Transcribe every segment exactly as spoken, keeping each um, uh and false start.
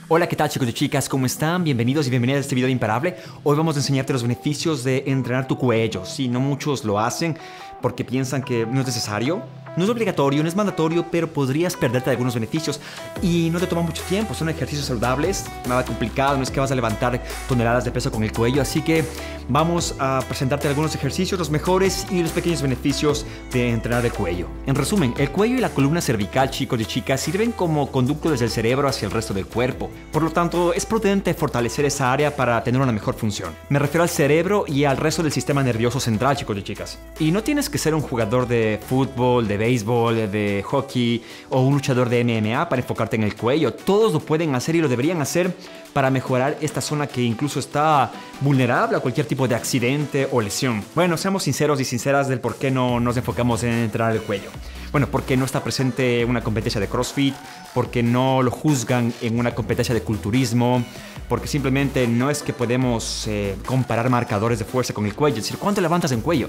Hola, ¿qué tal chicos y chicas? ¿Cómo están? Bienvenidos y bienvenidas a este video de Imparable. Hoy vamos a enseñarte los beneficios de entrenar tu cuello. Sí, no muchos lo hacen porque piensan que no es necesario. No es obligatorio, no es mandatorio, pero podrías perderte algunos beneficios y no te toma mucho tiempo. Son ejercicios saludables, nada complicado, no es que vas a levantar toneladas de peso con el cuello. Así que vamos a presentarte algunos ejercicios, los mejores y los pequeños beneficios de entrenar el cuello. En resumen, el cuello y la columna cervical, chicos y chicas, sirven como conducto desde el cerebro hacia el resto del cuerpo. Por lo tanto, es prudente fortalecer esa área para tener una mejor función. Me refiero al cerebro y al resto del sistema nervioso central, chicos y chicas. Y no tienes que ser un jugador de fútbol, de béisbol, de hockey o un luchador de M M A para enfocarte en el cuello. Todos lo pueden hacer y lo deberían hacer para mejorar esta zona que incluso está vulnerable a cualquier tipo de accidente o lesión. Bueno, seamos sinceros y sinceras del por qué no nos enfocamos en entrenar el cuello. Bueno, porque no está presente una competencia de CrossFit, porque no lo juzgan en una competencia de culturismo, porque simplemente no es que podemos eh, comparar marcadores de fuerza con el cuello, es decir, ¿cuánto levantas en cuello?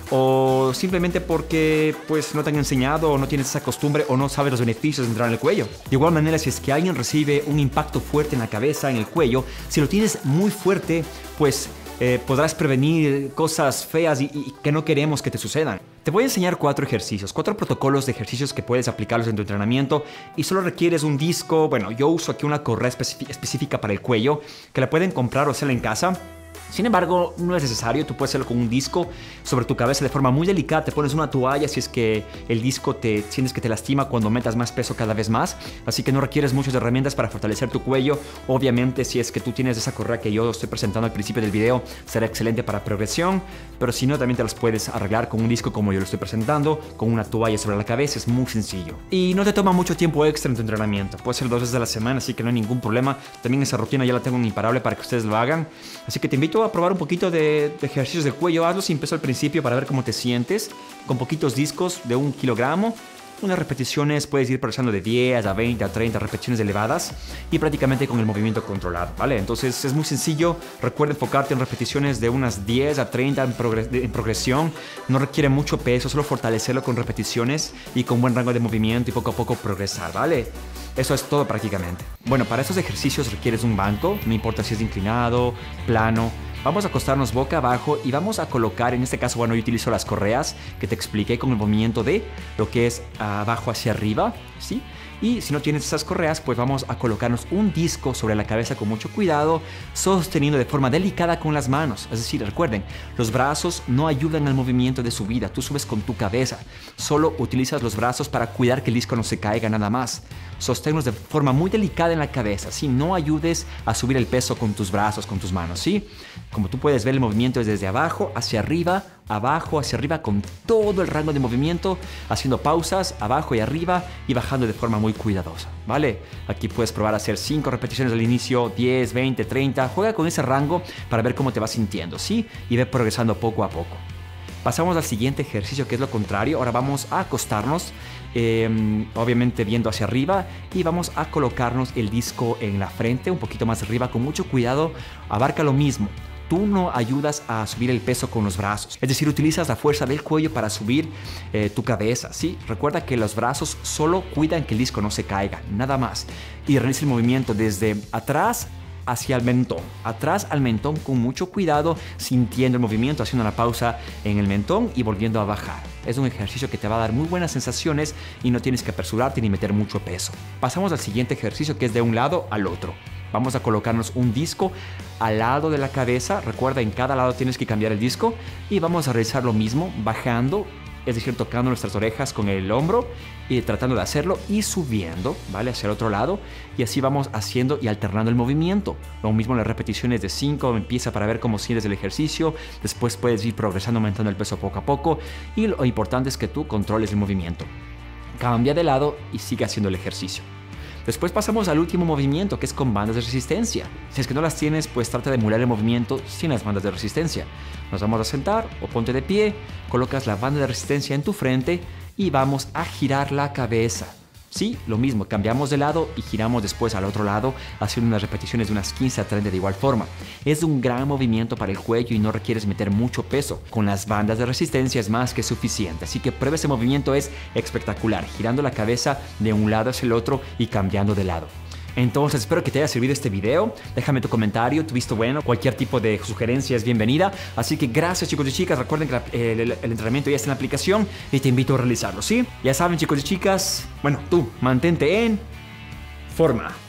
O simplemente porque pues no te han enseñado o no tienes esa costumbre o no sabes los beneficios de entrenar el cuello. De igual manera, si es que alguien recibe un impacto fuerte en la cabeza, en el cuello, si lo tienes muy fuerte, pues Eh, podrás prevenir cosas feas y, y que no queremos que te sucedan. Te voy a enseñar cuatro ejercicios, cuatro protocolos de ejercicios que puedes aplicarlos en tu entrenamiento y solo requieres un disco. Bueno, yo uso aquí una correa específica para el cuello que la pueden comprar o hacerla en casa. Sin embargo, no es necesario, tú puedes hacerlo con un disco sobre tu cabeza de forma muy delicada. Te pones una toalla si es que el disco te sientes que te lastima cuando metas más peso cada vez más. Así que no requieres muchas herramientas para fortalecer tu cuello. Obviamente, si es que tú tienes esa correa que yo estoy presentando al principio del video, será excelente para progresión. Pero si no, también te las puedes arreglar con un disco como yo lo estoy presentando, con una toalla sobre la cabeza. Es muy sencillo. Y no te toma mucho tiempo extra en tu entrenamiento. Puede ser dos veces a la semana, así que no hay ningún problema. También esa rutina ya la tengo en Imparable para que ustedes lo hagan. Así que te invito a probar un poquito de, de ejercicios del cuello. Hazlo sin peso al principio para ver cómo te sientes, con poquitos discos de un kilogramo. Unas repeticiones puedes ir progresando de diez a veinte a treinta repeticiones elevadas y prácticamente con el movimiento controlado, ¿vale? Entonces es muy sencillo. Recuerda enfocarte en repeticiones de unas diez a treinta en, progres en progresión. No requiere mucho peso, solo fortalecerlo con repeticiones y con buen rango de movimiento y poco a poco progresar, ¿vale? Eso es todo prácticamente. Bueno, para estos ejercicios requieres un banco, no importa si es inclinado, plano. Vamos a acostarnos boca abajo y vamos a colocar, en este caso, bueno, yo utilizo las correas que te expliqué con el movimiento de lo que es abajo hacia arriba, ¿sí? Y si no tienes esas correas, pues vamos a colocarnos un disco sobre la cabeza con mucho cuidado, sosteniendo de forma delicada con las manos. Es decir, recuerden, los brazos no ayudan al movimiento de subida, tú subes con tu cabeza. Solo utilizas los brazos para cuidar que el disco no se caiga, nada más. Sosténlos de forma muy delicada en la cabeza, ¿sí? No ayudes a subir el peso con tus brazos, con tus manos, ¿sí? Como tú puedes ver, el movimiento es desde abajo hacia arriba, abajo hacia arriba, con todo el rango de movimiento, haciendo pausas abajo y arriba y bajando de forma muy cuidadosa, ¿vale? Aquí puedes probar a hacer cinco repeticiones al inicio, diez, veinte, treinta. Juega con ese rango para ver cómo te vas sintiendo, ¿sí? Y ve progresando poco a poco. Pasamos al siguiente ejercicio, que es lo contrario. Ahora vamos a acostarnos, eh, obviamente viendo hacia arriba, y vamos a colocarnos el disco en la frente, un poquito más arriba, con mucho cuidado. Abarca lo mismo. Tú no ayudas a subir el peso con los brazos, es decir, utilizas la fuerza del cuello para subir eh, tu cabeza, ¿sí? Recuerda que los brazos solo cuidan que el disco no se caiga, nada más. Y realiza el movimiento desde atrás hacia el mentón, atrás al mentón con mucho cuidado, sintiendo el movimiento, haciendo una pausa en el mentón y volviendo a bajar. Es un ejercicio que te va a dar muy buenas sensaciones y no tienes que apresurarte ni meter mucho peso. Pasamos al siguiente ejercicio, que es de un lado al otro. Vamos a colocarnos un disco al lado de la cabeza. Recuerda, en cada lado tienes que cambiar el disco y vamos a realizar lo mismo bajando, es decir, tocando nuestras orejas con el hombro y tratando de hacerlo y subiendo, ¿vale? Hacia el otro lado, y así vamos haciendo y alternando el movimiento. Lo mismo en las repeticiones de cinco, empieza para ver cómo sientes el ejercicio, después puedes ir progresando, aumentando el peso poco a poco, y lo importante es que tú controles el movimiento. Cambia de lado y sigue haciendo el ejercicio. Después pasamos al último movimiento, que es con bandas de resistencia. Si es que no las tienes, pues trata de emular el movimiento sin las bandas de resistencia. Nos vamos a sentar o ponte de pie, colocas la banda de resistencia en tu frente y vamos a girar la cabeza. Sí, lo mismo, cambiamos de lado y giramos después al otro lado, haciendo unas repeticiones de unas quince a treinta de igual forma. Es un gran movimiento para el cuello y no requieres meter mucho peso. Con las bandas de resistencia es más que suficiente, así que prueba ese movimiento, es espectacular, girando la cabeza de un lado hacia el otro y cambiando de lado. Entonces espero que te haya servido este video. Déjame tu comentario, tu visto bueno. Cualquier tipo de sugerencia es bienvenida. Así que gracias, chicos y chicas. Recuerden que la, el, el, el entrenamiento ya está en la aplicación y te invito a realizarlo, ¿sí? Ya saben, chicos y chicas. Bueno, tú, mantente en forma.